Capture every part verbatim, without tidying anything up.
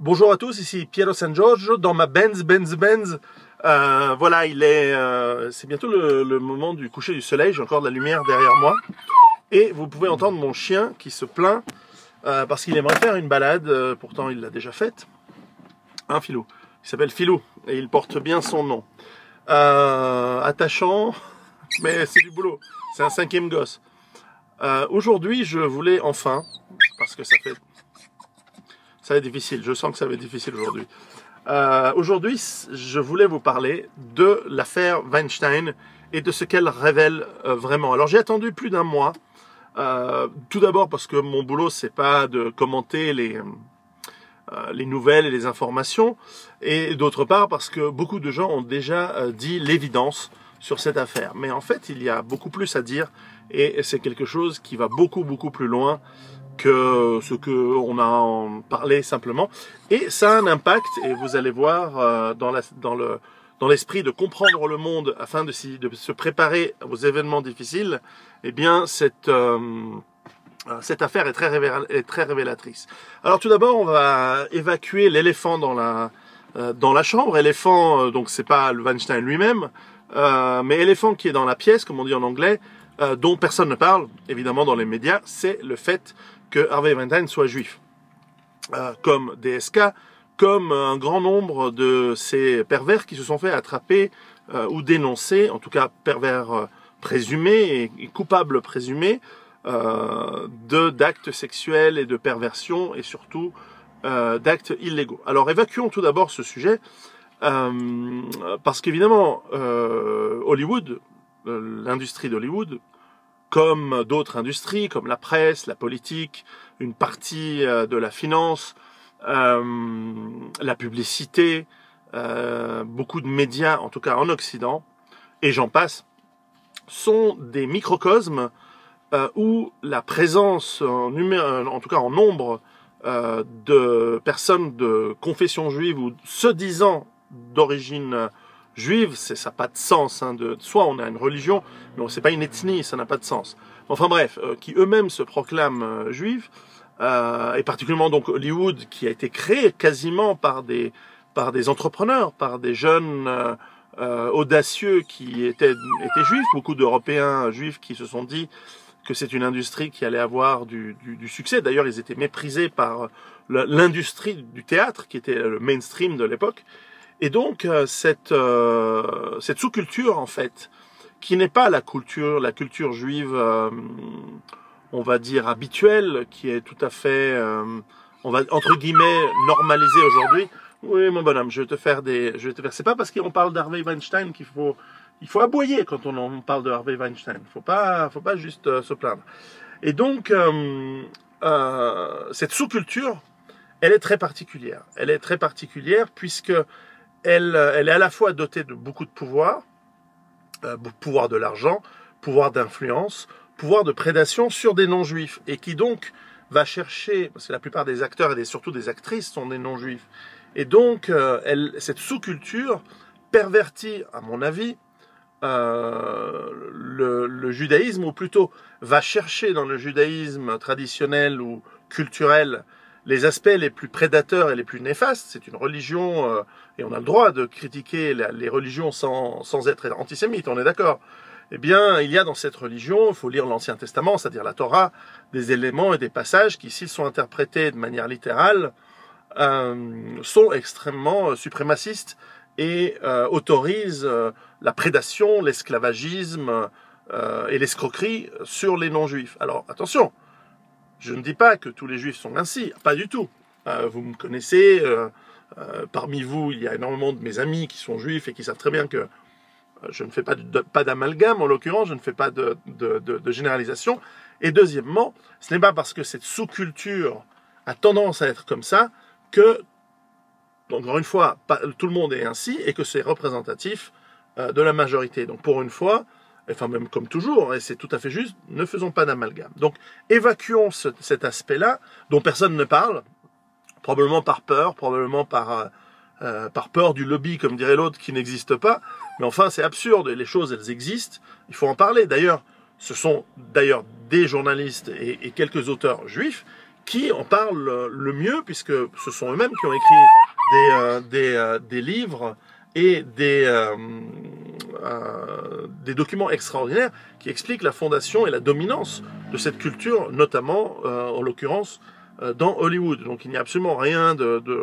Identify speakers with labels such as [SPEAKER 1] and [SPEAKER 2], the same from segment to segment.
[SPEAKER 1] Bonjour à tous, ici Piero San Giorgio dans ma Benz, Benz, Benz. Euh, voilà, il est, euh, c'est bientôt le, le moment du coucher du soleil. J'ai encore de la lumière derrière moi. Et vous pouvez entendre mon chien qui se plaint euh, parce qu'il aimerait faire une balade. Euh, pourtant, il l'a déjà faite. Un Filou. Il s'appelle Filou et il porte bien son nom. Euh, attachant, mais c'est du boulot. C'est un cinquième gosse. Euh, Aujourd'hui, je voulais enfin, parce que ça fait... Ça va être difficile, je sens que ça va être difficile aujourd'hui. Euh, aujourd'hui, je voulais vous parler de l'affaire Weinstein et de ce qu'elle révèle euh, vraiment. Alors j'ai attendu plus d'un mois, euh, tout d'abord parce que mon boulot c'est pas de commenter les, euh, les nouvelles et les informations, et d'autre part parce que beaucoup de gens ont déjà euh, dit l'évidence sur cette affaire. Mais en fait, il y a beaucoup plus à dire et c'est quelque chose qui va beaucoup beaucoup plus loin que ce que on a parlé simplement, et ça a un impact, et vous allez voir euh, dans la, dans le dans l'esprit de comprendre le monde afin de, de se préparer aux événements difficiles. Eh bien cette euh, cette affaire est très révéla, est très révélatrice. Alors tout d'abord, on va évacuer l'éléphant dans la euh, dans la chambre. Éléphant, euh, donc c'est pas le Weinstein lui-même, euh, mais éléphant qui est dans la pièce, comme on dit en anglais, euh, dont personne ne parle évidemment dans les médias, c'est le fait que Harvey Weinstein soit juif, euh, comme D S K, comme un grand nombre de ces pervers qui se sont fait attraper euh, ou dénoncer, en tout cas pervers euh, présumés et, et coupables présumés euh, de d'actes sexuels et de perversion et surtout euh, d'actes illégaux. Alors évacuons tout d'abord ce sujet euh, parce qu'évidemment euh, Hollywood, euh, l'industrie d'Hollywood, comme d'autres industries, comme la presse, la politique, une partie de la finance, euh, la publicité, euh, beaucoup de médias, en tout cas en Occident, et j'en passe, sont des microcosmes euh, où la présence, en, numé- en tout cas en nombre, euh, de personnes de confession juive ou se disant d'origine juive, c'est, ça n'a pas de sens. Hein, de, soit on a une religion, mais c'est pas une ethnie, ça n'a pas de sens. Enfin bref, euh, qui eux-mêmes se proclament euh, juifs, euh, et particulièrement donc Hollywood, qui a été créé quasiment par des par des entrepreneurs, par des jeunes euh, euh, audacieux qui étaient étaient juifs, beaucoup d'Européens juifs qui se sont dit que c'est une industrie qui allait avoir du, du, du succès. D'ailleurs, ils étaient méprisés par l'industrie du théâtre, qui était le mainstream de l'époque. Et donc euh, cette euh, cette sous-culture en fait, qui n'est pas la culture la culture juive, euh, on va dire habituelle, qui est tout à fait, euh, on va entre guillemets normalisée aujourd'hui. Oui, mon bonhomme, je vais te faire des, je vais te faire. C'est pas parce qu'on parle d'Harvey Weinstein qu'il faut il faut aboyer quand on, on parle de Harvey Weinstein. Faut pas faut pas juste euh, se plaindre. Et donc euh, euh, cette sous-culture, elle est très particulière. Elle est très particulière puisque Elle, elle est à la fois dotée de beaucoup de pouvoir, euh, pouvoir de l'argent, pouvoir d'influence, pouvoir de prédation sur des non-juifs, et qui donc va chercher, parce que la plupart des acteurs et des, surtout des actrices sont des non-juifs, et donc euh, elle, cette sous-culture pervertit, à mon avis, euh, le, le judaïsme, ou plutôt va chercher dans le judaïsme traditionnel ou culturel les aspects les plus prédateurs et les plus néfastes. C'est une religion, euh, et on a le droit de critiquer la, les religions sans, sans être antisémite, on est d'accord. Eh bien, il y a dans cette religion, il faut lire l'Ancien Testament, c'est-à-dire la Torah, des éléments et des passages qui, s'ils sont interprétés de manière littérale, euh, sont extrêmement euh, suprémacistes et euh, autorisent euh, la prédation, l'esclavagisme euh, et l'escroquerie sur les non-juifs. Alors, attention, je ne dis pas que tous les juifs sont ainsi, pas du tout. Euh, vous me connaissez, euh, euh, parmi vous, il y a énormément de mes amis qui sont juifs et qui savent très bien que euh, je ne fais pas, de, pas d'amalgame, en l'occurrence, je ne fais pas de, de, de, de généralisation. Et deuxièmement, ce n'est pas parce que cette sous-culture a tendance à être comme ça que, encore une fois, pas, tout le monde est ainsi et que c'est représentatif euh, de la majorité. Donc pour une fois, enfin même comme toujours, et c'est tout à fait juste, ne faisons pas d'amalgame. Donc évacuons ce, cet aspect-là, dont personne ne parle, probablement par peur, probablement par, euh, par peur du lobby, comme dirait l'autre, qui n'existe pas. Mais enfin, c'est absurde, les choses, elles existent, il faut en parler. D'ailleurs, ce sont d'ailleurs des journalistes et, et quelques auteurs juifs qui en parlent le mieux, puisque ce sont eux-mêmes qui ont écrit des, euh, des, euh, des livres et des, euh, euh, des documents extraordinaires qui expliquent la fondation et la dominance de cette culture, notamment, euh, en l'occurrence, euh, dans Hollywood. Donc il n'y a absolument rien de... de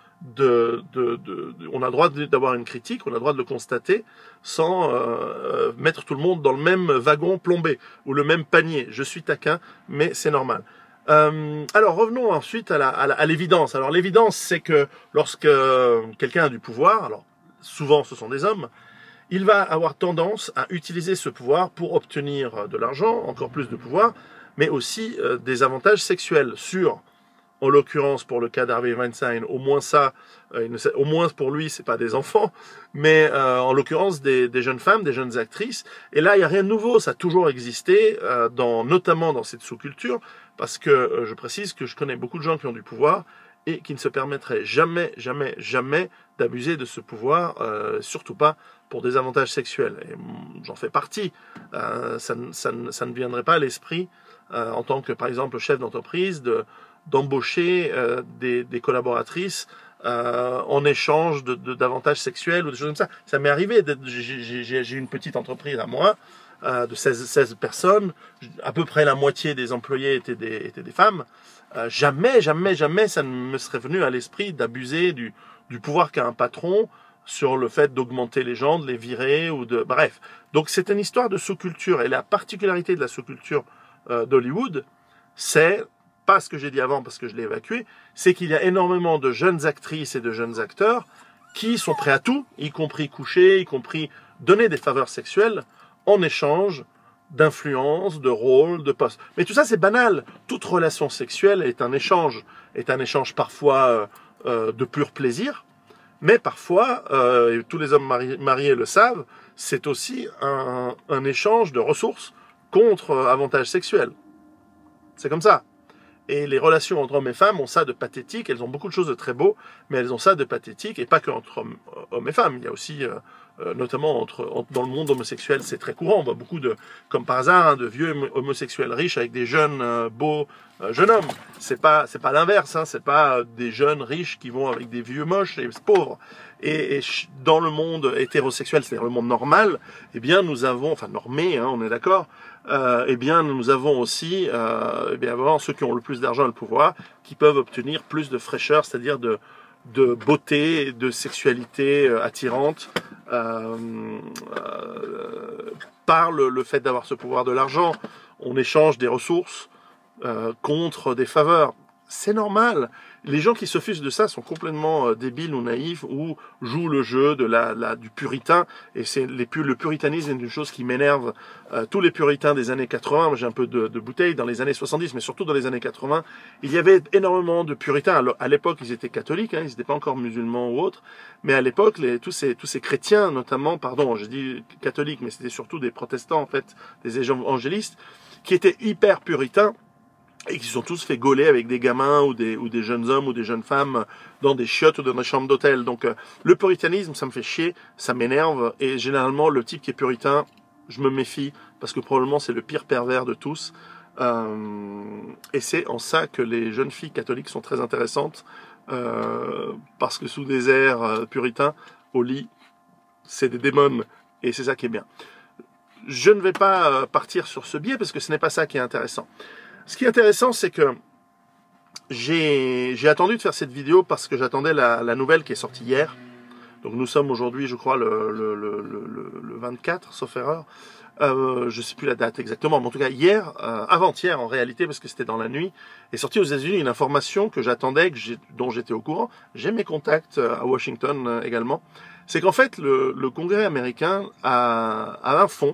[SPEAKER 1] De, de, de, de, on a le droit d'avoir une critique, on a le droit de le constater sans euh, mettre tout le monde dans le même wagon plombé ou le même panier. Je suis taquin, mais c'est normal. Euh, alors revenons ensuite à, la, à, la, à l'évidence. Alors l'évidence, c'est que lorsque quelqu'un a du pouvoir, alors souvent ce sont des hommes, il va avoir tendance à utiliser ce pouvoir pour obtenir de l'argent, encore plus de pouvoir, mais aussi euh, des avantages sexuels sur... En l'occurrence, pour le cas d'Harvey Weinstein, au moins ça, euh, il ne sait, au moins pour lui, c'est pas des enfants, mais euh, en l'occurrence des, des jeunes femmes, des jeunes actrices. Et là, il y a rien de nouveau, ça a toujours existé, euh, dans, notamment dans cette sous-culture, parce que euh, je précise que je connais beaucoup de gens qui ont du pouvoir et qui ne se permettraient jamais, jamais, jamais d'abuser de ce pouvoir, euh, surtout pas pour des avantages sexuels. Et j'en fais partie. Euh, ça, ça, ça ne viendrait pas à l'esprit, euh, en tant que, par exemple, chef d'entreprise, de d'embaucher euh, des, des collaboratrices euh, en échange de, de, d'avantages sexuels ou des choses comme ça. Ça m'est arrivé, j'ai, j'ai, j'ai une petite entreprise à moi, euh, de seize, seize personnes, à peu près la moitié des employés étaient des, étaient des femmes. Euh, jamais, jamais, jamais ça ne me serait venu à l'esprit d'abuser du, du pouvoir qu'a un patron sur le fait d'augmenter les gens, de les virer, ou de... Bref. Donc c'est une histoire de sous-culture, et la particularité de la sous-culture euh, d'Hollywood, c'est... pas ce que j'ai dit avant parce que je l'ai évacué, c'est qu'il y a énormément de jeunes actrices et de jeunes acteurs qui sont prêts à tout, y compris coucher, y compris donner des faveurs sexuelles en échange d'influence, de rôle, de poste. Mais tout ça c'est banal. Toute relation sexuelle est un échange, est un échange parfois euh, euh, de pur plaisir, mais parfois, euh, et tous les hommes mari- mariés le savent, c'est aussi un, un échange de ressources contre euh, avantages sexuels. C'est comme ça. Et les relations entre hommes et femmes ont ça de pathétique. Elles ont beaucoup de choses de très beau, mais elles ont ça de pathétique. Et pas que entre hommes, hommes et femmes. Il y a aussi, euh, euh, notamment entre, entre, dans le monde homosexuel, c'est très courant. On voit beaucoup de, comme par hasard, hein, de vieux homosexuels riches avec des jeunes euh, beaux euh, jeunes hommes. C'est pas, c'est pas l'inverse. Hein, c'est pas des jeunes riches qui vont avec des vieux moches et pauvres. Et, et dans le monde hétérosexuel, c'est-à-dire le monde normal, eh bien nous avons, enfin normé, hein, on est d'accord. Euh, eh bien, nous avons aussi, euh, eh bien, vraiment ceux qui ont le plus d'argent et le pouvoir, qui peuvent obtenir plus de fraîcheur, c'est-à-dire de, de beauté, de sexualité euh, attirante, euh, euh, par le, le fait d'avoir ce pouvoir de l'argent. On échange des ressources euh, contre des faveurs. C'est normal. Les gens qui s'offusquent de ça sont complètement euh, débiles ou naïfs ou jouent le jeu de la, la du puritain. Et c'est les, le puritanisme est une chose qui m'énerve. Euh, tous les puritains des années quatre-vingts, moi j'ai un peu de, de bouteille, dans les années soixante-dix, mais surtout dans les années quatre-vingts, il y avait énormément de puritains. Alors, à l'époque, ils étaévcatholiques, hein, ils n'étaient pas encore musulmans ou autres, mais à l'époque, les, tous ces tous ces chrétiens, notamment, pardon, j'ai dit catholiques, mais c'était surtout des protestants en fait, des évangélistes, qui étaient hyper puritains. Et qui se sont tous fait gauler avec des gamins ou des, ou des jeunes hommes ou des jeunes femmes dans des chiottes ou dans des chambres d'hôtel. Donc euh, le puritanisme, ça me fait chier, ça m'énerve. Et généralement, le type qui est puritain, je me méfie parce que probablement c'est le pire pervers de tous. Euh, et c'est en ça que les jeunes filles catholiques sont très intéressantes. Euh, parce que sous des airs euh, puritains, au lit, c'est des démons. Et c'est ça qui est bien. Je ne vais pas euh, partir sur ce biais parce que ce n'est pas ça qui est intéressant. Ce qui est intéressant, c'est que j'ai j'ai attendu de faire cette vidéo parce que j'attendais la, la nouvelle qui est sortie hier. Donc nous sommes aujourd'hui, je crois, le, le, le, le, le vingt-quatre, sauf erreur. Euh, je sais plus la date exactement, mais en tout cas hier, euh, avant-hier en réalité, parce que c'était dans la nuit, est sortie aux États-Unis une information que j'attendais, que j'ai, dont j'étais au courant. J'ai mes contacts à Washington euh, également. C'est qu'en fait, le, le Congrès américain a, a un fonds.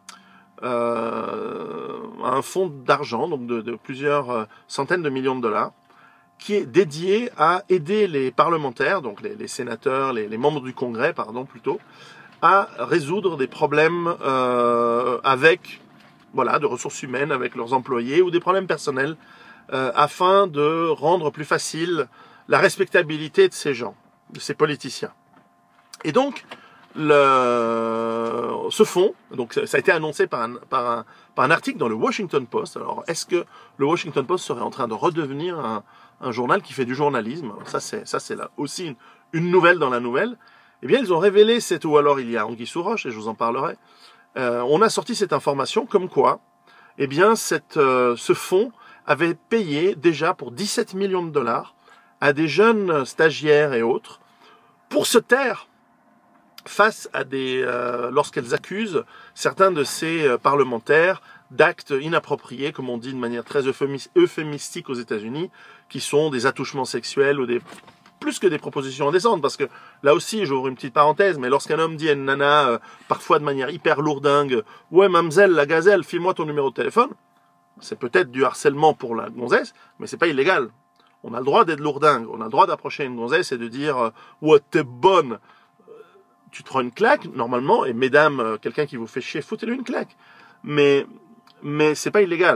[SPEAKER 1] Euh, un fonds d'argent, donc de, de plusieurs euh, centaines de millions de dollars, qui est dédié à aider les parlementaires, donc les, les sénateurs, les, les membres du Congrès, pardon, plutôt, à résoudre des problèmes euh, avec, voilà, de ressources humaines, avec leurs employés, ou des problèmes personnels, euh, afin de rendre plus facile la respectabilité de ces gens, de ces politiciens. Et donc, le, ce fonds, donc ça a été annoncé par un, par un, par un article dans le Washington Post. Alors, est-ce que le Washington Post serait en train de redevenir un, un journal qui fait du journalisme? Alors, ça, c'est, ça, c'est là aussi une, une nouvelle dans la nouvelle. Eh bien, ils ont révélé cette, ou alors il y a anguille sous roche, et je vous en parlerai. Euh, on a sorti cette information comme quoi, eh bien, cette, euh, ce fonds avait payé déjà pour dix-sept millions de dollars à des jeunes stagiaires et autres pour se taire face à des, euh, lorsqu'elles accusent certains de ces euh, parlementaires d'actes inappropriés, comme on dit de manière très euphémistique aux États-Unis, qui sont des attouchements sexuels ou des plus que des propositions indécentes, parce que là aussi, j'ouvre une petite parenthèse, mais lorsqu'un homme dit à une nana, euh, parfois de manière hyper lourdingue, « Ouais, mamzelle, la gazelle, file-moi ton numéro de téléphone », c'est peut-être du harcèlement pour la gonzesse, mais c'est pas illégal. On a le droit d'être lourdingue, on a le droit d'approcher une gonzesse et de dire « Ouais, t'es bonne ». Tu te prends une claque, normalement, et mesdames, quelqu'un qui vous fait chier, foutez-lui une claque. Mais, mais c'est pas illégal.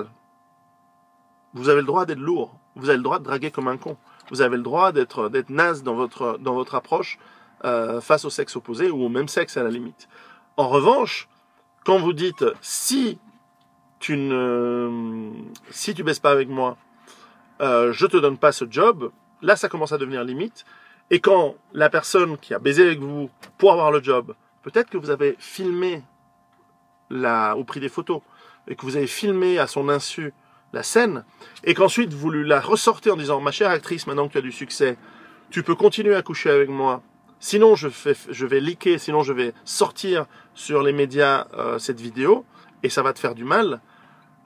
[SPEAKER 1] Vous avez le droit d'être lourd. Vous avez le droit de draguer comme un con. Vous avez le droit d'être, d'être naze dans votre, dans votre approche, euh, face au sexe opposé ou au même sexe à la limite. En revanche, quand vous dites, si tu ne, si tu baisses pas avec moi, euh, je te donne pas ce job, là, ça commence à devenir limite. Et quand la personne qui a baisé avec vous pour avoir le job, peut-être que vous avez filmé la, ou pris des photos, et que vous avez filmé à son insu la scène, et qu'ensuite vous lui la ressortez en disant « Ma chère actrice, maintenant que tu as du succès, tu peux continuer à coucher avec moi, sinon je, fais, je vais leaker, sinon je vais sortir sur les médias euh, cette vidéo, et ça va te faire du mal. Euh, »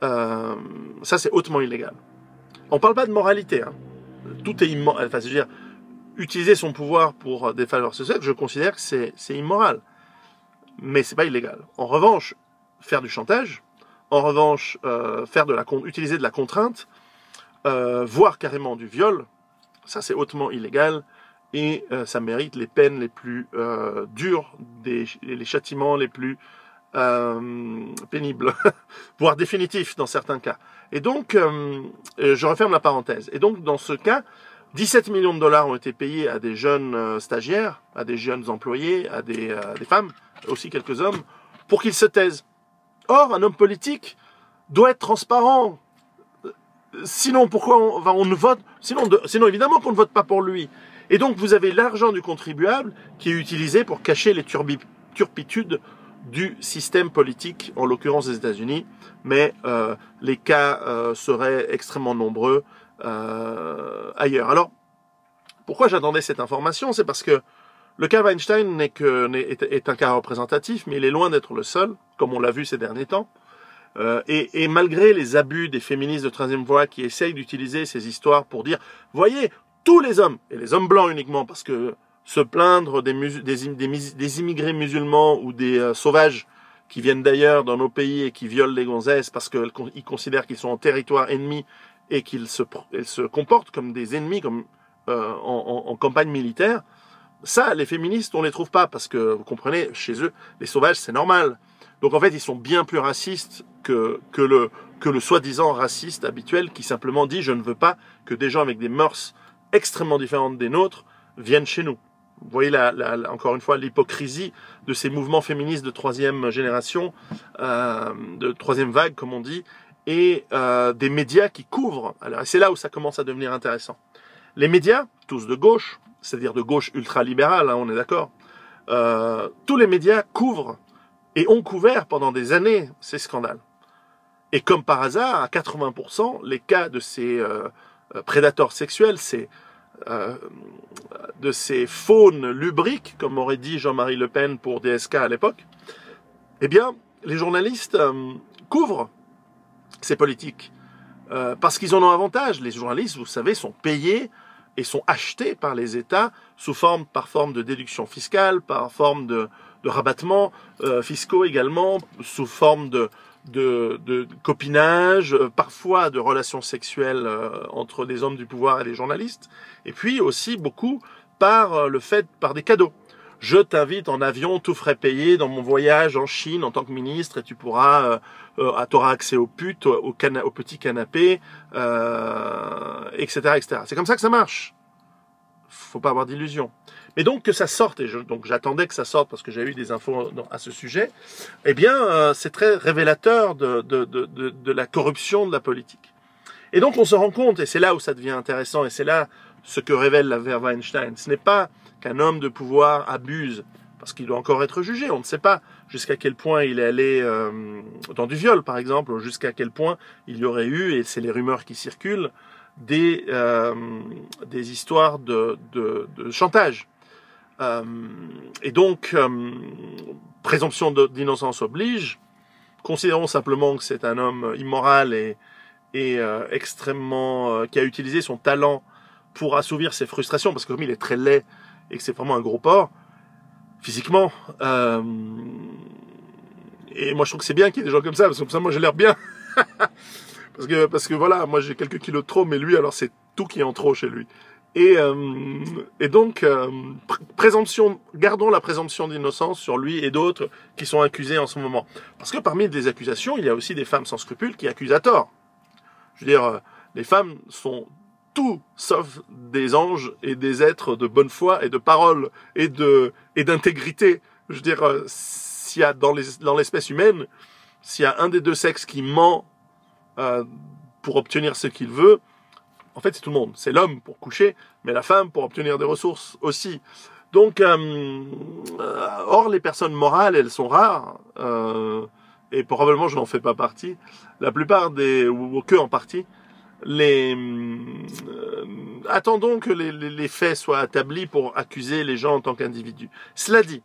[SPEAKER 1] Ça, c'est hautement illégal. On parle pas de moralité. Hein. Tout est immoral. Enfin, je veux dire, utiliser son pouvoir pour des faveurs sexuelles, je considère que c'est, c'est immoral. Mais c'est pas illégal. En revanche, faire du chantage, en revanche, euh, faire de la, utiliser de la contrainte, euh, voire carrément du viol, ça c'est hautement illégal et euh, ça mérite les peines les plus euh, dures, des, les châtiments les plus euh, pénibles, voire définitifs dans certains cas. Et donc, euh, je referme la parenthèse. Et donc, dans ce cas, dix-sept millions de dollars ont été payés à des jeunes euh, stagiaires, à des jeunes employés, à des, euh, des femmes, aussi quelques hommes, pour qu'ils se taisent. Or, un homme politique doit être transparent. Sinon, pourquoi on, enfin, on ne vote sinon, de, sinon, évidemment qu'on ne vote pas pour lui. Et donc, vous avez l'argent du contribuable qui est utilisé pour cacher les turbi, turpitudes du système politique, en l'occurrence des États-Unis. Mais euh, les cas euh, seraient extrêmement nombreux euh, ailleurs. Alors, pourquoi j'attendais cette information? C'est parce que le cas Weinstein n'est que, n'est, est, est un cas représentatif, mais il est loin d'être le seul, comme on l'a vu ces derniers temps. Euh, et, et malgré les abus des féministes de troisième voie qui essayent d'utiliser ces histoires pour dire, voyez, tous les hommes, et les hommes blancs uniquement, parce que se plaindre des, mus, des, des, des immigrés musulmans ou des euh, sauvages qui viennent d'ailleurs dans nos pays et qui violent les gonzesses parce qu'ils considèrent qu'ils sont en territoire ennemi et qu'ils se, se comportent comme des ennemis comme, euh, en, en, en campagne militaire, ça, les féministes, on les trouve pas parce que, vous comprenez, chez eux, les sauvages, c'est normal. Donc en fait, ils sont bien plus racistes que, que le, que le soi-disant raciste habituel qui simplement dit « je ne veux pas que des gens avec des mœurs extrêmement différentes des nôtres viennent chez nous ». Vous voyez, la, la, la, encore une fois, l'hypocrisie de ces mouvements féministes de troisième génération, euh, de troisième vague, comme on dit, et euh, des médias qui couvrent. Alors, c'est là où ça commence à devenir intéressant. Les médias, tous de gauche, c'est-à-dire de gauche ultra-libérale, hein, on est d'accord, euh, tous les médias couvrent et ont couvert pendant des années ces scandales. Et comme par hasard, à quatre-vingts pour cent, les cas de ces euh, prédateurs sexuels, ces, euh, de ces faunes lubriques, comme aurait dit Jean-Marie Le Pen pour D S K à l'époque, eh bien, les journalistes euh, couvrent ces politiques. Euh, parce qu'ils en ont avantage. Les journalistes, vous savez, sont payés et sont achetés par les États sous forme, par forme de déduction fiscale, par forme de, de rabattements euh, fiscaux également, sous forme de, de, de copinage, euh, parfois de relations sexuelles euh, entre les hommes du pouvoir et les journalistes, et puis aussi beaucoup par euh, le fait, par des cadeaux. Je t'invite en avion, tout frais payé, dans mon voyage en Chine en tant que ministre, et tu pourras, euh, euh, tu auras accès aux putes, au, cana au petit canapé, euh, et cetera, et cetera. C'est comme ça que ça marche. faut pas avoir d'illusions. Mais donc que ça sorte, et je, donc j'attendais que ça sorte parce que j'avais eu des infos dans, à ce sujet, eh bien euh, c'est très révélateur de, de, de, de, de la corruption de la politique. Et donc on se rend compte, et c'est là où ça devient intéressant, et c'est là ce que révèle l'affaire Weinstein, ce n'est pas qu'un homme de pouvoir abuse, parce qu'il doit encore être jugé, on ne sait pas jusqu'à quel point il est allé euh, dans du viol par exemple, ou jusqu'à quel point il y aurait eu, et c'est les rumeurs qui circulent, des, euh, des histoires de, de, de chantage. Euh, et donc, euh, présomption d'innocence oblige, considérons simplement que c'est un homme immoral et, et euh, extrêmement, euh, qui a utilisé son talent pour assouvir ses frustrations, parce que comme il est très laid et que c'est vraiment un gros porc, physiquement, euh, et moi je trouve que c'est bien qu'il y ait des gens comme ça, parce que comme ça moi j'ai l'air bien, parce que, parce que voilà, moi j'ai quelques kilos de trop, mais lui alors c'est tout qui est en trop chez lui. Et, euh, et donc, euh, pr présomption, gardons la présomption d'innocence sur lui et d'autres qui sont accusés en ce moment. Parce que parmi les accusations, il y a aussi des femmes sans scrupules qui accusent à tort. Je veux dire, euh, les femmes sont tout sauf des anges et des êtres de bonne foi et de parole et de et d'intégrité. Je veux dire, euh, s'il y a dans les dans l'espèce humaine, s'il y a un des deux sexes qui ment euh, pour obtenir ce qu'il veut, en fait, c'est tout le monde. C'est l'homme pour coucher, mais la femme pour obtenir des ressources aussi. Donc, euh, euh, or, les personnes morales, elles sont rares, euh, et probablement je n'en fais pas partie. La plupart des, ou que en partie, les, euh, attendons que les, les, les faits soient établis pour accuser les gens en tant qu'individus. Cela dit,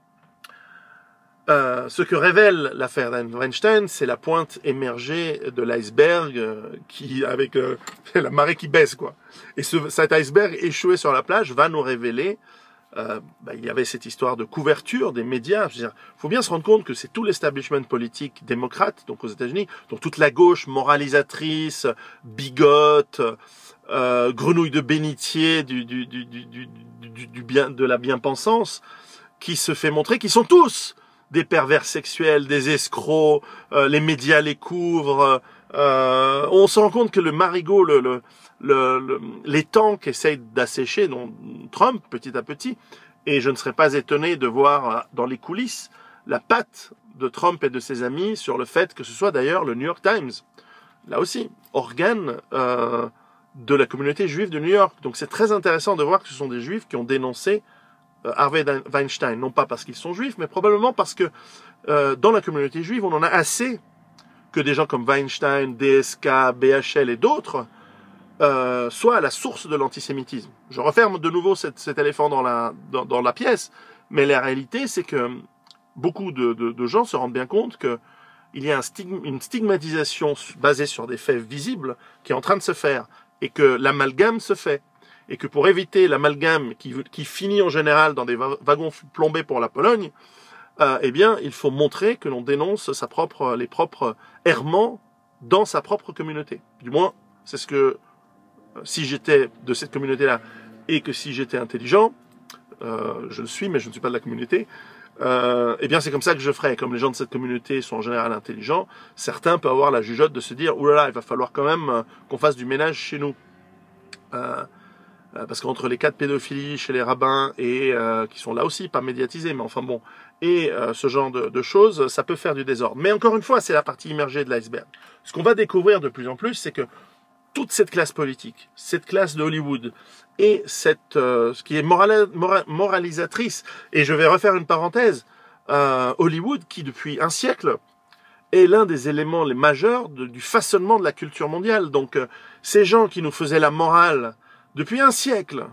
[SPEAKER 1] Euh, ce que révèle l'affaire Weinstein, c'est la pointe émergée de l'iceberg euh, qui, avec euh, la marée qui baisse, quoi. Et ce, cet iceberg échoué sur la plage va nous révéler, euh, bah, il y avait cette histoire de couverture des médias. Je veux dire, faut bien se rendre compte que c'est tout l'establishment politique démocrate, donc aux États-Unis, donc toute la gauche moralisatrice, bigote, euh, grenouille de bénitier du, du, du, du, du, du, du bien, de la bien-pensance, qui se fait montrer, qui sont tous des pervers sexuels, des escrocs, euh, les médias les couvrent. Euh, on se rend compte que le marigot, le, le, le, le, les temps qu'essaye d'assécher dont Trump petit à petit, et je ne serais pas étonné de voir dans les coulisses la patte de Trump et de ses amis sur le fait que ce soit d'ailleurs le New York Times, là aussi, organe euh, de la communauté juive de New York. Donc c'est très intéressant de voir que ce sont des juifs qui ont dénoncé Harvey Weinstein, non pas parce qu'ils sont juifs, mais probablement parce que euh, dans la communauté juive, on en a assez que des gens comme Weinstein, D S K, B H L et d'autres euh, soient à la source de l'antisémitisme. Je referme de nouveau cet, cet éléphant dans la, dans, dans la pièce, mais la réalité, c'est que beaucoup de, de, de gens se rendent bien compte que il y a un stigma, une stigmatisation basée sur des faits visibles qui est en train de se faire, et que l'amalgame se fait. Et que pour éviter l'amalgame qui, qui finit en général dans des wagons plombés pour la Pologne, euh, eh bien, il faut montrer que l'on dénonce sa propre, les propres errements dans sa propre communauté. Du moins, c'est ce que, si j'étais de cette communauté-là, et que si j'étais intelligent, euh, je le suis, mais je ne suis pas de la communauté, euh, eh bien, c'est comme ça que je ferais. Comme les gens de cette communauté sont en général intelligents, certains peuvent avoir la jugeote de se dire, oulala, il va falloir quand même qu'on fasse du ménage chez nous. Euh, Parce qu'entre les cas de pédophilie chez les rabbins, et euh, qui sont là aussi pas médiatisés, mais enfin bon, et euh, ce genre de, de choses, ça peut faire du désordre. Mais encore une fois, c'est la partie immergée de l'iceberg. Ce qu'on va découvrir de plus en plus, c'est que toute cette classe politique, cette classe de Hollywood, et cette, euh, ce qui est morali mora moralisatrice, et je vais refaire une parenthèse, euh, Hollywood qui depuis un siècle est l'un des éléments les majeurs de, du façonnement de la culture mondiale. Donc euh, ces gens qui nous faisaient la morale depuis un siècle,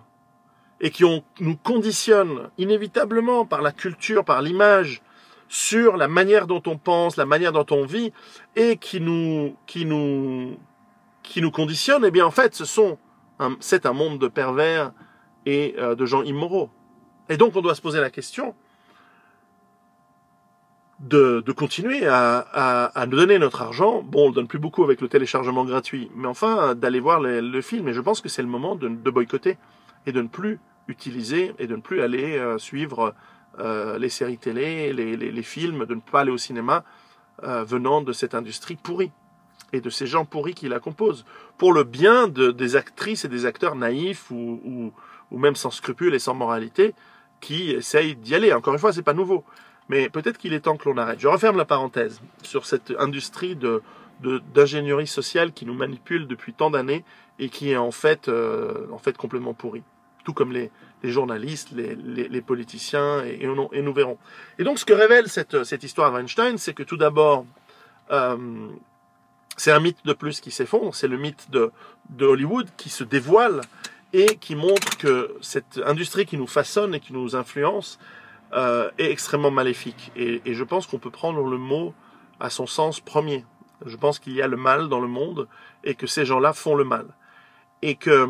[SPEAKER 1] et qui ont, nous conditionnent inévitablement par la culture, par l'image, sur la manière dont on pense, la manière dont on vit, et qui nous, qui nous, qui nous conditionnent, eh bien en fait, ce sont, c'est un monde de pervers et euh, de gens immoraux. Et donc on doit se poser la question de, de continuer à, à, à nous donner notre argent. Bon, on le donne plus beaucoup avec le téléchargement gratuit, mais enfin d'aller voir les, le film. Et je pense que c'est le moment de, de boycotter et de ne plus utiliser et de ne plus aller euh, suivre euh, les séries télé, les, les, les films, de ne pas aller au cinéma euh, venant de cette industrie pourrie et de ces gens pourris qui la composent, pour le bien de, des actrices et des acteurs naïfs ou, ou, ou même sans scrupules et sans moralité, qui essayent d'y aller. Encore une fois, c'est pas nouveau. Mais peut-être qu'il est temps que l'on arrête. Je referme la parenthèse sur cette industrie de, de, d'ingénierie sociale qui nous manipule depuis tant d'années et qui est en fait, euh, en fait complètement pourrie. Tout comme les, les journalistes, les, les, les politiciens, et, et, on, et nous verrons. Et donc, ce que révèle cette, cette histoire de Weinstein, c'est que tout d'abord, euh, c'est un mythe de plus qui s'effondre, c'est le mythe de, de Hollywood qui se dévoile et qui montre que cette industrie qui nous façonne et qui nous influence euh, est extrêmement maléfique. Et, et je pense qu'on peut prendre le mot à son sens premier. Je pense qu'il y a le mal dans le monde et que ces gens-là font le mal. Et que,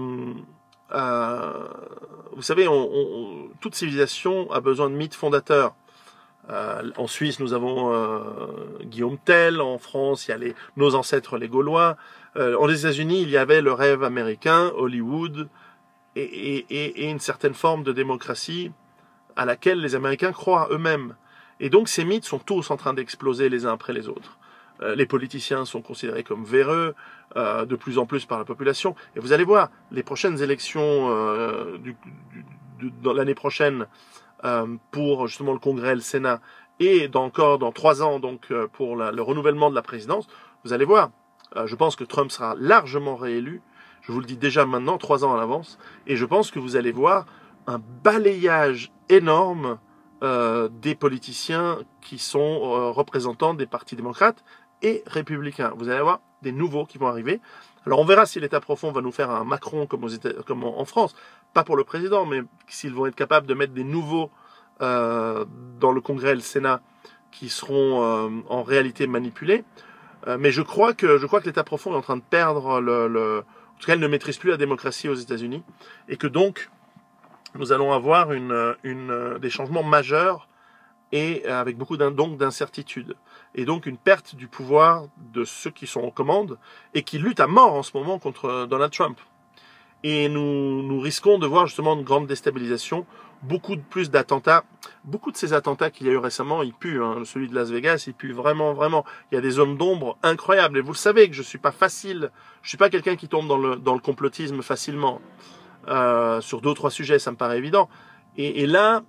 [SPEAKER 1] euh, vous savez, on, on, toute civilisation a besoin de mythes fondateurs. Euh, en Suisse, nous avons euh, Guillaume Tell. En France, il y a les, nos ancêtres, les Gaulois. Euh, en États-Unis, il y avait le rêve américain, Hollywood, et, et, et, et une certaine forme de démocratie à laquelle les Américains croient eux-mêmes. Et donc, ces mythes sont tous en train d'exploser les uns après les autres. Euh, les politiciens sont considérés comme véreux, euh, de plus en plus par la population. Et vous allez voir, les prochaines élections euh, du, du, du, dans l'année prochaine, Euh, pour justement le Congrès, le Sénat, et dans, encore dans trois ans donc euh, pour la, le renouvellement de la présidence, vous allez voir, euh, je pense que Trump sera largement réélu, je vous le dis déjà maintenant, trois ans à l'avance, et je pense que vous allez voir un balayage énorme euh, des politiciens qui sont euh, représentants des partis démocrates et républicains. Vous allez avoir des nouveaux qui vont arriver. Alors on verra si l'État profond va nous faire un Macron comme, aux États, comme en France, pas pour le président, mais s'ils vont être capables de mettre des nouveaux euh, dans le Congrès et le Sénat qui seront euh, en réalité manipulés. Euh, mais je crois que je crois que l'État profond est en train de perdre le, le... En tout cas, elle ne maîtrise plus la démocratie aux États-Unis et que donc nous allons avoir une, une, des changements majeurs et avec beaucoup donc d'incertitudes. Et donc une perte du pouvoir de ceux qui sont aux commandes et qui luttent à mort en ce moment contre Donald Trump. Et nous, nous risquons de voir justement une grande déstabilisation, beaucoup de plus d'attentats. Beaucoup de ces attentats qu'il y a eu récemment, ils puent. Hein. Celui de Las Vegas, il pue vraiment, vraiment. Il y a des zones d'ombre incroyables. Et vous le savez que je suis pas facile, je suis pas quelqu'un qui tombe dans le, dans le complotisme facilement. Euh, sur deux ou trois sujets, ça me paraît évident. Et, et là,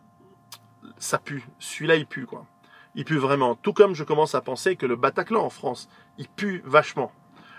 [SPEAKER 1] ça pue. Celui-là, il pue, quoi. Il pue vraiment. Tout comme je commence à penser que le Bataclan en France, il pue vachement.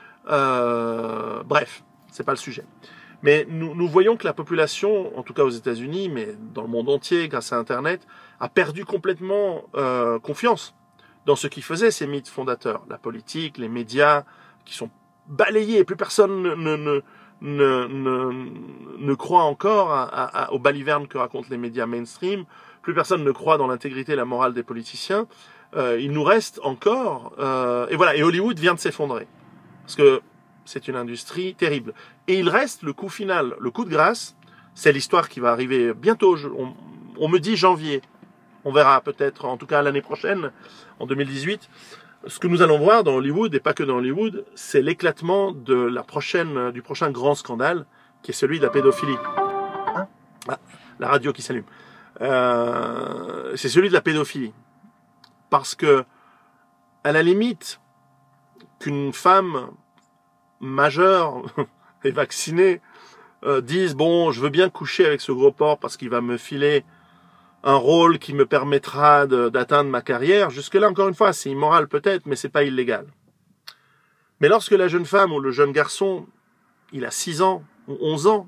[SPEAKER 1] Euh, bref, c'est pas le sujet. Mais nous, nous voyons que la population, en tout cas aux États-Unis, mais dans le monde entier, grâce à Internet, a perdu complètement euh, confiance dans ce qui faisait ces mythes fondateurs. La politique, les médias, qui sont balayés. Plus personne ne, ne, ne, ne, ne, ne croit encore à, à, à, aux balivernes que racontent les médias mainstream. Plus personne ne croit dans l'intégrité et la morale des politiciens. Euh, il nous reste encore... Euh, et voilà, et Hollywood vient de s'effondrer. Parce que c'est une industrie terrible. Et il reste le coup final, le coup de grâce, c'est l'histoire qui va arriver bientôt. Je, on, on me dit janvier. On verra peut-être, en tout cas l'année prochaine, en deux mille dix-huit. Ce que nous allons voir dans Hollywood, et pas que dans Hollywood, c'est l'éclatement de la prochaine, du prochain grand scandale, qui est celui de la pédophilie. Ah, la radio qui s'allume. Euh, c'est celui de la pédophilie. Parce que, à la limite, qu'une femme majeure et vaccinée euh, dise, bon, je veux bien coucher avec ce gros porc parce qu'il va me filer un rôle qui me permettra de, d'atteindre ma carrière. Jusque-là, encore une fois, c'est immoral peut-être, mais c'est pas illégal. Mais lorsque la jeune femme ou le jeune garçon, il a six ans ou onze ans,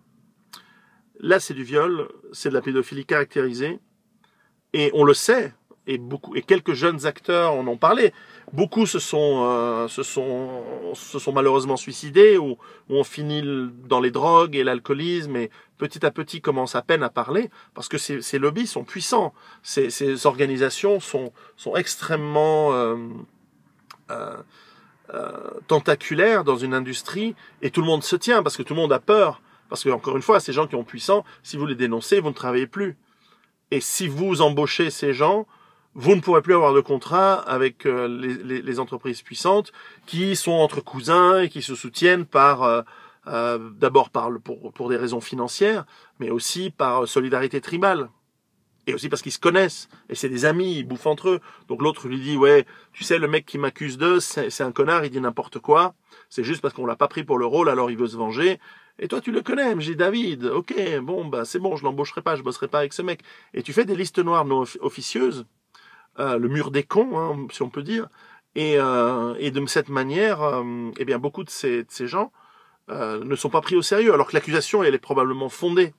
[SPEAKER 1] là, c'est du viol, c'est de la pédophilie caractérisée, et on le sait, et beaucoup, et quelques jeunes acteurs en ont parlé. Beaucoup se sont, euh, se sont, se sont malheureusement suicidés, ou, ou ont fini dans les drogues et l'alcoolisme, et petit à petit commencent à peine à parler, parce que ces, ces lobbies sont puissants. Ces, ces organisations sont, sont extrêmement euh, euh, euh, tentaculaires dans une industrie, et tout le monde se tient, parce que tout le monde a peur. Parce que, encore une fois, ces gens qui sont puissants, si vous les dénoncez, vous ne travaillez plus. Et si vous embauchez ces gens, vous ne pourrez plus avoir de contrat avec euh, les, les, les entreprises puissantes qui sont entre cousins et qui se soutiennent par euh, euh, d'abord par le, pour, pour des raisons financières, mais aussi par solidarité tribale. Et aussi parce qu'ils se connaissent. Et c'est des amis, ils bouffent entre eux. Donc l'autre lui dit, ouais, tu sais, le mec qui m'accuse d'eux, c'est, c'est un connard, il dit n'importe quoi. C'est juste parce qu'on l'a pas pris pour le rôle, alors il veut se venger. Et toi, tu le connais, M J David. Ok, bon, bah c'est bon, je l'embaucherai pas, je bosserai pas avec ce mec. Et tu fais des listes noires non officieuses, euh, le mur des cons, hein, si on peut dire. Et, euh, et de cette manière, euh, eh bien, beaucoup de ces, de ces gens euh, ne sont pas pris au sérieux, alors que l'accusation, elle est probablement fondée.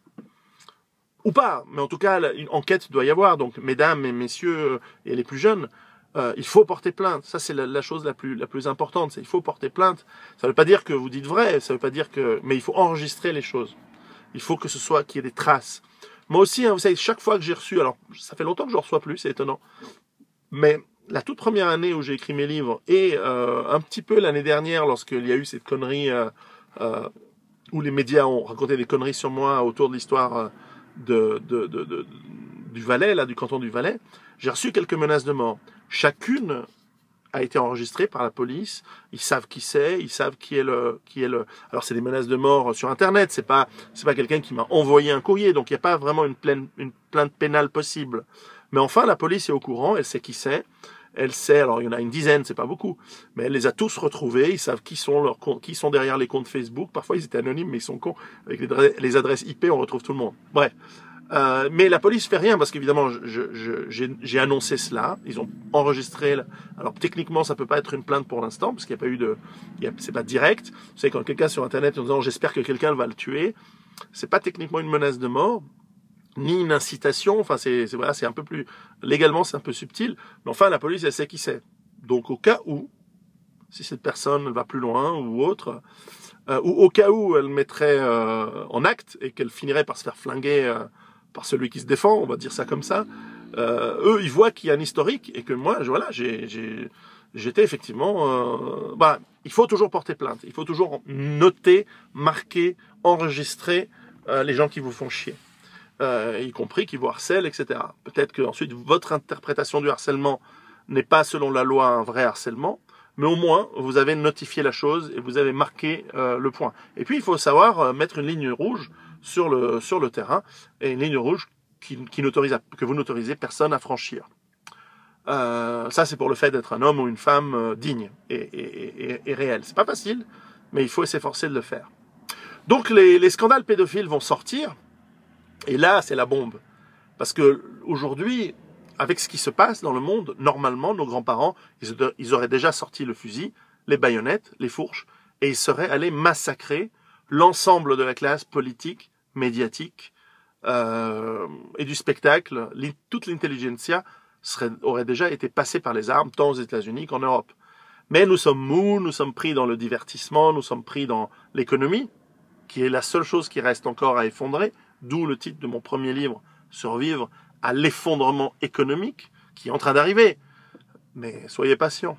[SPEAKER 1] Ou pas, mais en tout cas, une enquête doit y avoir. Donc, mesdames et messieurs, et les plus jeunes, euh, il faut porter plainte. Ça, c'est la, la chose la plus, la plus importante. C'est il faut porter plainte. Ça ne veut pas dire que vous dites vrai, ça veut pas dire que... Mais il faut enregistrer les choses. Il faut que ce soit, qu'il y ait des traces. Moi aussi, hein, vous savez, chaque fois que j'ai reçu... Alors, ça fait longtemps que je ne reçois plus, c'est étonnant. Mais la toute première année où j'ai écrit mes livres, et euh, un petit peu l'année dernière, lorsqu'il y a eu cette connerie... Euh, euh, où les médias ont raconté des conneries sur moi autour de l'histoire... Euh, De, de, de, de, du Valais, là, du canton du Valais, j'ai reçu quelques menaces de mort. Chacune a été enregistrée par la police. Ils savent qui c'est, ils savent qui est le, qui est le. Alors c'est des menaces de mort sur Internet. C'est pas, c'est pas quelqu'un qui m'a envoyé un courrier. Donc il n'y a pas vraiment une plainte, une plainte pénale possible. Mais enfin, la police est au courant. Elle sait qui c'est. Elle sait. Alors il y en a une dizaine, c'est pas beaucoup, mais elle les a tous retrouvés. Ils savent qui sont leurs comptes, qui sont derrière les comptes Facebook. Parfois ils étaient anonymes, mais ils sont cons. Avec les, les adresses I P, on retrouve tout le monde. Bref. Euh, mais la police fait rien parce qu'évidemment, je, je, j'ai, j'ai annoncé cela. Ils ont enregistré. Alors techniquement, ça peut pas être une plainte pour l'instant parce qu'il n'y a pas eu de, il y a, c'est pas direct. Vous savez, quand quelqu'un sur Internet en disant j'espère que quelqu'un va le tuer, c'est pas techniquement une menace de mort ni une incitation. Enfin, c'est, c'est voilà, c'est un peu plus légalement, c'est un peu subtil. Mais enfin, la police, elle sait qui c'est. Donc, au cas où, si cette personne va plus loin ou autre, euh, ou au cas où elle mettrait euh, en acte et qu'elle finirait par se faire flinguer euh, par celui qui se défend, on va dire ça comme ça, euh, eux, ils voient qu'il y a un historique et que moi, je, voilà, j'ai, j'ai, j'étais effectivement... Euh, bah, il faut toujours porter plainte. Il faut toujours noter, marquer, enregistrer euh, les gens qui vous font chier. Euh, y compris qui vous harcèlent, et cetera. Peut-être que ensuite votre interprétation du harcèlement n'est pas selon la loi un vrai harcèlement, mais au moins vous avez notifié la chose et vous avez marqué euh, le point. Et puis il faut savoir euh, mettre une ligne rouge sur le sur le terrain, et une ligne rouge qui, qui n'autorise à, que vous n'autorisez personne à franchir. Euh, ça c'est pour le fait d'être un homme ou une femme euh, digne et, et, et, et réel. C'est pas facile, mais il faut s'efforcer de le faire. Donc les, les scandales pédophiles vont sortir. Et là, c'est la bombe. Parce que aujourd'hui, avec ce qui se passe dans le monde, normalement, nos grands-parents, ils auraient déjà sorti le fusil, les baïonnettes, les fourches, et ils seraient allés massacrer l'ensemble de la classe politique, médiatique euh, et du spectacle. Toute l'intelligentsia serait, aurait déjà été passée par les armes, tant aux États-Unis qu'en Europe. Mais nous sommes mous, nous sommes pris dans le divertissement, nous sommes pris dans l'économie, qui est la seule chose qui reste encore à effondrer. D'où le titre de mon premier livre, Survivre à l'effondrement économique, qui est en train d'arriver. Mais soyez patients.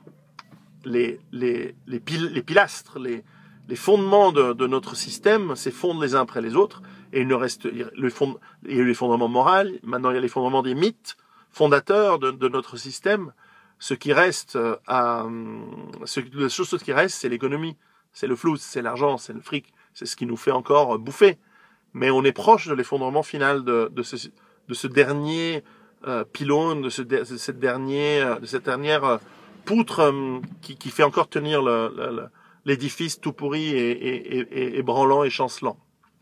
[SPEAKER 1] Les, les, les, pil, les pilastres, les, les fondements de, de notre système s'effondrent les uns après les autres, et il ne reste, le fond, il y a eu l'effondrement moral, maintenant il y a l'effondrement des mythes fondateurs de, de notre système. Ce qui reste, à, ce, la chose qui reste, c'est l'économie, c'est le flou, c'est l'argent, c'est le fric, c'est ce qui nous fait encore bouffer. Mais on est proche de l'effondrement final de, de, ce, de ce dernier euh, pylône, de, ce, de, cette, dernier, de cette dernière euh, poutre euh, qui, qui fait encore tenir le, le, l'édifice tout pourri et, et, et, et branlant et chancelant.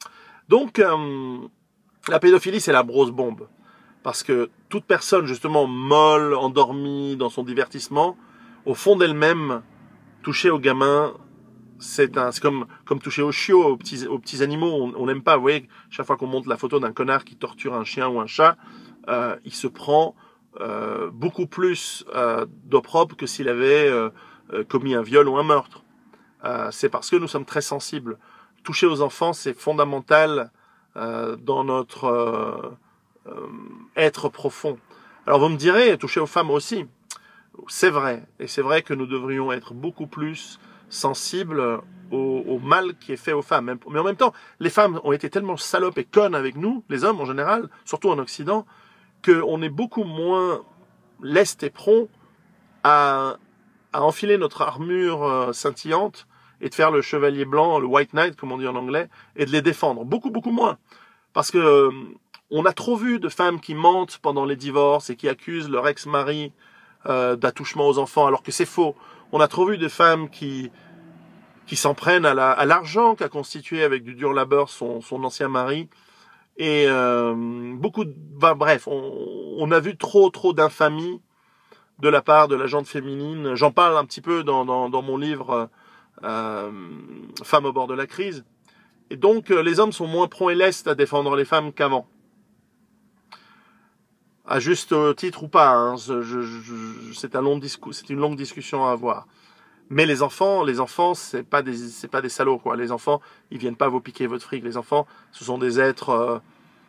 [SPEAKER 1] Donc, euh, la pédophilie, c'est la grosse bombe. Parce que toute personne, justement, molle, endormie dans son divertissement, au fond d'elle-même, touchée aux gamins, c'est un, c'est comme, comme toucher aux chiots, aux petits, aux petits animaux, on n'aime pas. Vous voyez, chaque fois qu'on montre la photo d'un connard qui torture un chien ou un chat, euh, il se prend euh, beaucoup plus euh, d'opprobre que s'il avait euh, commis un viol ou un meurtre. Euh, c'est parce que nous sommes très sensibles. Toucher aux enfants, c'est fondamental euh, dans notre euh, euh, être profond. Alors vous me direz, toucher aux femmes aussi, c'est vrai. Et c'est vrai que nous devrions être beaucoup plus sensible au, au mal qui est fait aux femmes. Mais en même temps, les femmes ont été tellement salopes et connes avec nous, les hommes en général, surtout en Occident, qu'on est beaucoup moins leste et prompt à, à enfiler notre armure euh, scintillante et de faire le chevalier blanc, le white knight, comme on dit en anglais, et de les défendre. Beaucoup, beaucoup moins. Parce que euh, on a trop vu de femmes qui mentent pendant les divorces et qui accusent leur ex-mari euh, d'attouchement aux enfants, alors que c'est faux. On a trop vu de femmes qui qui s'en prennent à la, à l'argent qu'a constitué avec du dur labeur son, son ancien mari. Et euh, beaucoup de, bah, bref, on, on a vu trop, trop d'infamie de la part de la gente féminine. J'en parle un petit peu dans, dans, dans mon livre euh, Femmes au bord de la crise. Et donc, euh, les hommes sont moins prompts et lestes à défendre les femmes qu'avant. À juste titre ou pas, hein, je, je, je, c'est un long discours, c'est une longue discussion à avoir. Mais les enfants, les enfants, c'est pas des, c'est pas des salauds, quoi. Les enfants, ils viennent pas vous piquer votre fric. Les enfants, ce sont des êtres euh,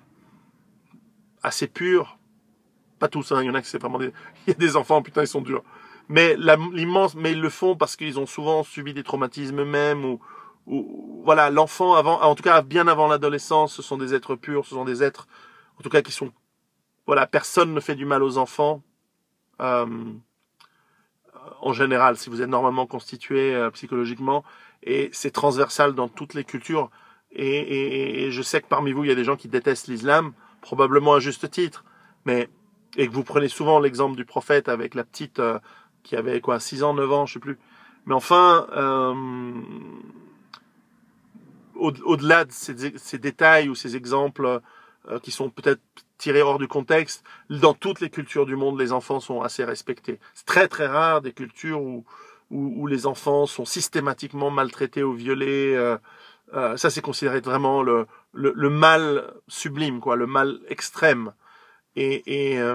[SPEAKER 1] assez purs. Pas tous, hein. Il y en a qui c'est vraiment des, il y a des enfants, putain, ils sont durs. Mais la, l'immense, mais ils le font parce qu'ils ont souvent subi des traumatismes eux-mêmes ou, ou, voilà, l'enfant avant, en tout cas, bien avant l'adolescence, ce sont des êtres purs, ce sont des êtres, en tout cas, qui sont, voilà, personne ne fait du mal aux enfants. Euh, en général, si vous êtes normalement constitué euh, psychologiquement, et c'est transversal dans toutes les cultures. Et, et, et je sais que parmi vous, il y a des gens qui détestent l'islam, probablement à juste titre, mais et que vous prenez souvent l'exemple du prophète avec la petite euh, qui avait quoi, six ans, neuf ans, je sais plus. Mais enfin, euh, au, au-delà de ces, ces détails ou ces exemples euh, qui sont peut-être tirés hors du contexte, dans toutes les cultures du monde, les enfants sont assez respectés. C'est très très rare des cultures où, où, où les enfants sont systématiquement maltraités ou violés. Euh, euh, ça, c'est considéré vraiment le, le, le mal sublime, quoi, le mal extrême. Et, et, euh,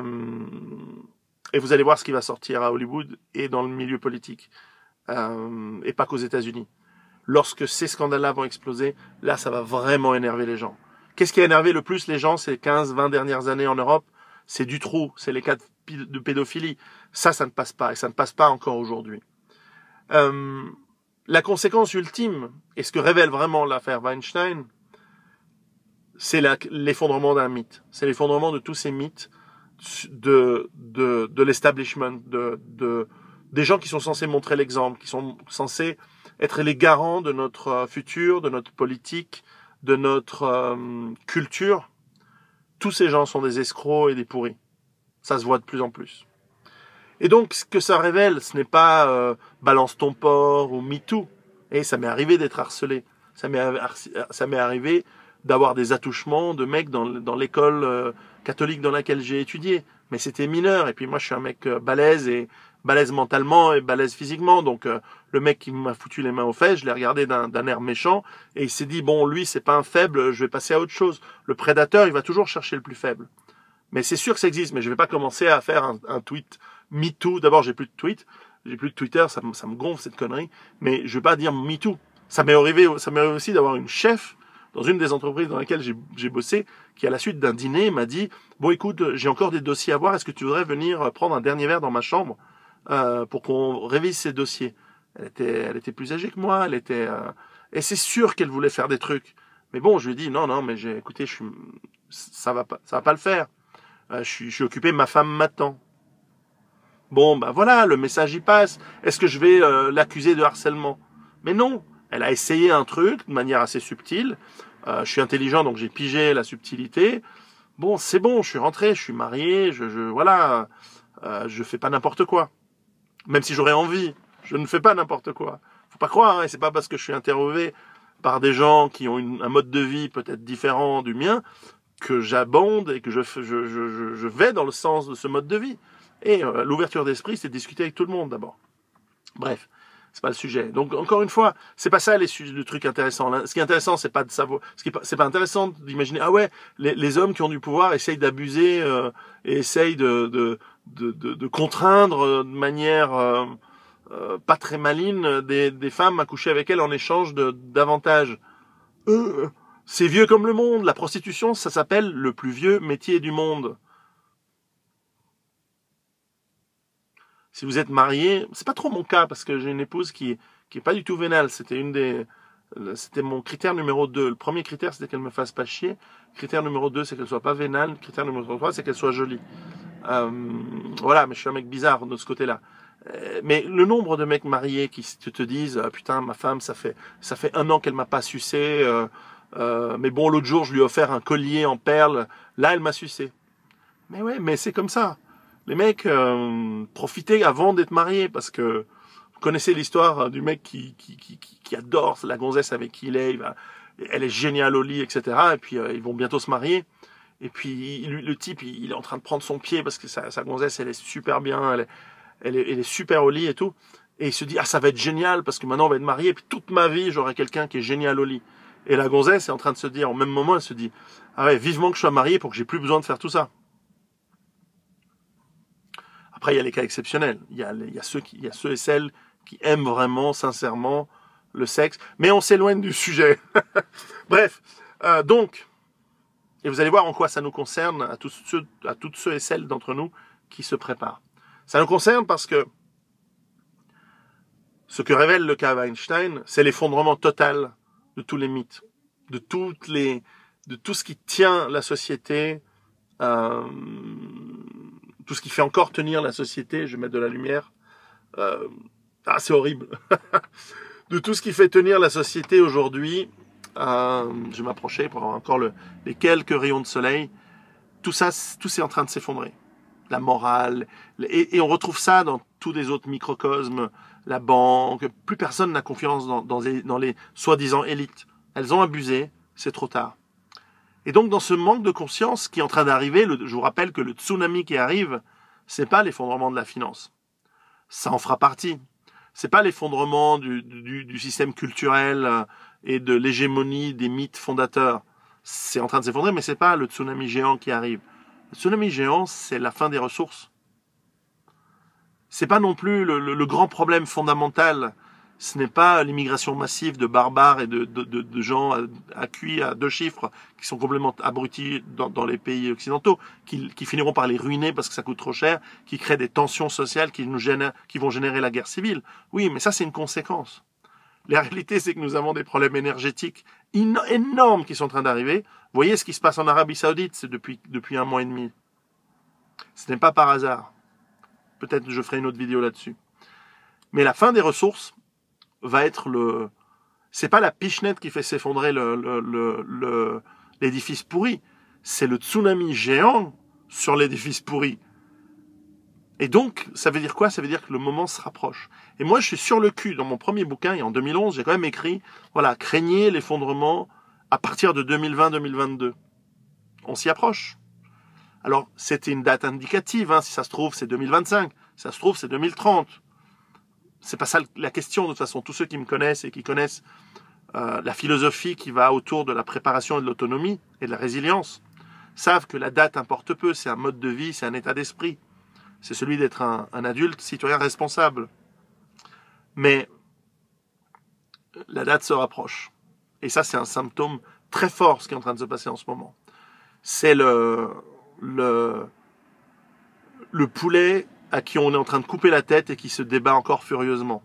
[SPEAKER 1] et vous allez voir ce qui va sortir à Hollywood et dans le milieu politique, euh, et pas qu'aux États-Unis. Lorsque ces scandales-là vont exploser, là, ça va vraiment énerver les gens. Qu'est-ce qui a énervé le plus les gens ces quinze vingt dernières années en Europe? C'est du trou, c'est les cas de pédophilie. Ça, ça ne passe pas, et ça ne passe pas encore aujourd'hui. Euh, la conséquence ultime, et ce que révèle vraiment l'affaire Weinstein, c'est la, l'effondrement d'un mythe. C'est l'effondrement de tous ces mythes de, de, de l'establishment, de, de, des gens qui sont censés montrer l'exemple, qui sont censés être les garants de notre futur, de notre politique, de notre euh, culture. Tous ces gens sont des escrocs et des pourris. Ça se voit de plus en plus. Et donc, ce que ça révèle, ce n'est pas euh, balance ton porc ou MeToo. Et ça m'est arrivé d'être harcelé. Ça m'est, ça m'est arrivé d'avoir des attouchements de mecs dans, dans l'école euh, catholique dans laquelle j'ai étudié. Mais c'était mineur. Et puis moi, je suis un mec euh, balèze et balèze mentalement et balèze physiquement. Donc, euh, le mec qui m'a foutu les mains aux fesses, je l'ai regardé d'un, d'un air méchant et il s'est dit, bon, lui, c'est pas un faible, je vais passer à autre chose. Le prédateur, il va toujours chercher le plus faible. Mais c'est sûr que ça existe, mais je vais pas commencer à faire un, un tweet MeToo. D'abord, j'ai plus de tweets, j'ai plus de Twitter, ça me, ça me gonfle cette connerie. Mais je vais pas dire MeToo. Ça m'est arrivé, ça m'est arrivé aussi d'avoir une chef dans une des entreprises dans lesquelles j'ai, j'ai bossé, qui à la suite d'un dîner m'a dit, bon écoute, j'ai encore des dossiers à voir, est-ce que tu voudrais venir prendre un dernier verre dans ma chambre euh, pour qu'on révise ces dossiers? Elle était, elle était plus âgée que moi, elle était, euh, et c'est sûr qu'elle voulait faire des trucs. Mais bon, je lui ai dit non, non, mais j'ai, écoutez, je suis, ça va pas, ça va pas le faire. Euh, je suis, je suis occupé, ma femme m'attend. Bon, ben voilà, le message y passe. Est-ce que je vais euh, l'accuser de harcèlement? Mais non, elle a essayé un truc de manière assez subtile. Euh, je suis intelligent, donc j'ai pigé la subtilité. Bon, c'est bon, je suis rentré, je suis marié, je, je voilà, euh, je fais pas n'importe quoi. Même si j'aurais envie, je ne fais pas n'importe quoi. Faut pas croire, hein, et c'est pas parce que je suis interrogé par des gens qui ont une, un mode de vie peut-être différent du mien que j'abonde et que je, je, je, je vais dans le sens de ce mode de vie. Et euh, l'ouverture d'esprit, c'est de discuter avec tout le monde d'abord. Bref, c'est pas le sujet. Donc encore une fois, c'est pas ça les, le truc intéressant. Là. Ce qui est intéressant, c'est pas de savoir. Ce qui est pas, c'est pas intéressant d'imaginer. Ah ouais, les, les hommes qui ont du pouvoir essayent d'abuser euh, et essayent de de, de de de contraindre euh, de manière euh, euh, pas très maligne des, des femmes à coucher avec elles en échange de d'avantages. Euh, c'est vieux comme le monde. La prostitution, ça s'appelle le plus vieux métier du monde. Si vous êtes marié, c'est pas trop mon cas parce que j'ai une épouse qui qui est pas du tout vénale. C'était une des, c'était mon critère numéro deux. Le premier critère, c'était qu'elle me fasse pas chier. Critère numéro deux, c'est qu'elle soit pas vénale. Critère numéro trois, c'est qu'elle soit jolie. Euh, voilà, mais je suis un mec bizarre de ce côté-là. Euh, mais le nombre de mecs mariés qui te, te disent ah, putain, ma femme, ça fait ça fait un an qu'elle m'a pas sucé. Euh, euh, mais bon, l'autre jour, je lui ai offert un collier en perles. Là, elle m'a sucé. Mais ouais, mais c'est comme ça. Les mecs, euh, profitez avant d'être mariés parce que connaissez l'histoire du mec qui, qui, qui, qui adore la gonzesse avec qui il est, il va, elle est géniale au lit, et cetera. Et puis euh, ils vont bientôt se marier. Et puis il, le type, il, il est en train de prendre son pied parce que sa, sa gonzesse, elle est super bien, elle est, elle, est, elle est super au lit et tout. Et il se dit, ah ça va être génial parce que maintenant on va être mariés. Et puis toute ma vie, j'aurai quelqu'un qui est génial au lit. Et la gonzesse est en train de se dire, au même moment, elle se dit, ah ouais, vivement que je sois marié pour que j'ai plus besoin de faire tout ça. Après, il y a les cas exceptionnels. Il y a, il y a, ceux, qui, il y a ceux et celles qui aiment vraiment, sincèrement, le sexe. Mais on s'éloigne du sujet. Bref, euh, donc, et vous allez voir en quoi ça nous concerne à tous ceux, à toutes ceux et celles d'entre nous qui se préparent. Ça nous concerne parce que ce que révèle le cas Weinstein, c'est l'effondrement total de tous les mythes, de toutes les, de tout ce qui tient la société, euh, tout ce qui fait encore tenir la société. Je vais mettre de la lumière. Euh, ah, c'est horrible. De tout ce qui fait tenir la société aujourd'hui. Euh, je vais m'approcher pour avoir encore le, les quelques rayons de soleil. Tout ça, tout c'est en train de s'effondrer. La morale, et, et on retrouve ça dans tous les autres microcosmes. La banque, plus personne n'a confiance dans, dans les, dans les soi-disant élites. Elles ont abusé, c'est trop tard. Et donc dans ce manque de conscience qui est en train d'arriver, le, je vous rappelle que le tsunami qui arrive, c'est pas l'effondrement de la finance. Ça en fera partie. C'est pas l'effondrement du, du, du système culturel et de l'hégémonie des mythes fondateurs. C'est en train de s'effondrer, mais c'est pas le tsunami géant qui arrive. Le tsunami géant, c'est la fin des ressources. C'est pas non plus le, le, le grand problème fondamental. Ce n'est pas l'immigration massive de barbares et de, de, de, de gens à, à cuits à deux chiffres qui sont complètement abrutis dans, dans les pays occidentaux, qui, qui finiront par les ruiner parce que ça coûte trop cher, qui créent des tensions sociales qui, nous génèrent, qui vont générer la guerre civile. Oui, mais ça c'est une conséquence. La réalité, c'est que nous avons des problèmes énergétiques énormes qui sont en train d'arriver. Vous voyez ce qui se passe en Arabie Saoudite, c'est depuis, depuis un mois et demi. Ce n'est pas par hasard. Peut-être que je ferai une autre vidéo là-dessus. Mais la fin des ressources va être le... C'est pas la pichenette qui fait s'effondrer le, le, le, le, l'édifice pourri. C'est le tsunami géant sur l'édifice pourri. Et donc, ça veut dire quoi? Ça veut dire que le moment se rapproche. Et moi, je suis sur le cul. Dans mon premier bouquin, et en deux mille onze, j'ai quand même écrit, voilà, craignez l'effondrement à partir de deux mille vingt deux mille vingt-deux. On s'y approche. Alors, c'était une date indicative, hein. Si ça se trouve, c'est deux mille vingt-cinq. Si ça se trouve, c'est deux mille trente. C'est pas ça la question, de toute façon. Tous ceux qui me connaissent et qui connaissent euh, la philosophie qui va autour de la préparation et de l'autonomie et de la résilience savent que la date importe peu. C'est un mode de vie, c'est un état d'esprit. C'est celui d'être un, un adulte citoyen responsable. Mais la date se rapproche. Et ça, c'est un symptôme très fort, ce qui est en train de se passer en ce moment. C'est le, le, le poulet à qui on est en train de couper la tête et qui se débat encore furieusement.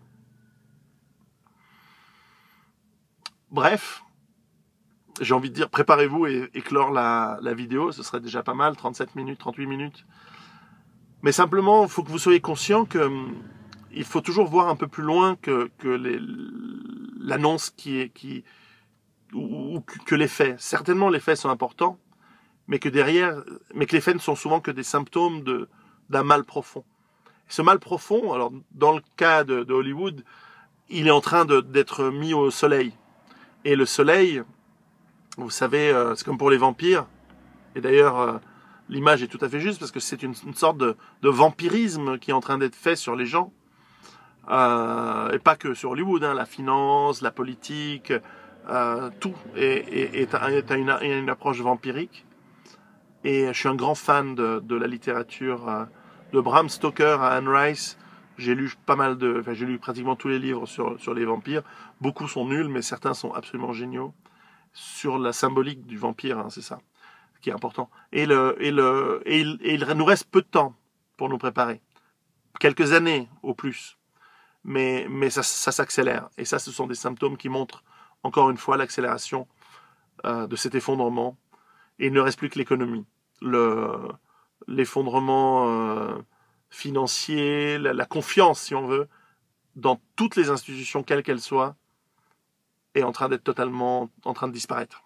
[SPEAKER 1] Bref, j'ai envie de dire, préparez-vous et éclore la, la vidéo, ce serait déjà pas mal, trente-sept minutes, trente-huit minutes. Mais simplement, il faut que vous soyez conscient que hum, il faut toujours voir un peu plus loin que, que les, l'annonce qui est, qui, ou, ou que les faits. Certainement, les faits sont importants, mais que derrière, mais que les faits ne sont souvent que des symptômes de, d'un mal profond. Ce mal profond, alors dans le cas de, de Hollywood, il est en train de, d'être mis au soleil. Et le soleil, vous savez, euh, c'est comme pour les vampires. Et d'ailleurs, euh, l'image est tout à fait juste parce que c'est une, une sorte de, de vampirisme qui est en train d'être fait sur les gens. Euh, et pas que sur Hollywood, hein, la finance, la politique, euh, tout est, est, est, a, est a une, une approche vampirique. Et je suis un grand fan de, de la littérature, euh, de Bram Stoker à Anne Rice. J'ai lu pas mal de, enfin j'ai lu pratiquement tous les livres sur sur les vampires. Beaucoup sont nuls, mais certains sont absolument géniaux sur la symbolique du vampire. Hein, c'est ça qui est important. Et le et le et il, et il nous reste peu de temps pour nous préparer, quelques années au plus. Mais mais ça ça s'accélère. Et ça, ce sont des symptômes qui montrent encore une fois l'accélération euh, de cet effondrement. Et il ne reste plus que l'économie, le l'effondrement euh, financier, la, la confiance, si on veut, dans toutes les institutions, quelles qu'elles soient, est en train d'être totalement en train de disparaître.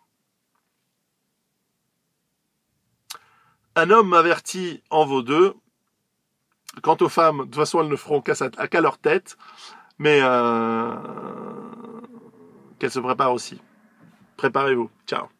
[SPEAKER 1] Un homme averti en vaut deux. Quant aux femmes, de toute façon, elles ne feront qu'à, sa, qu'à leur tête. mais euh, qu'elle se prépare aussi. Préparez-vous. Ciao.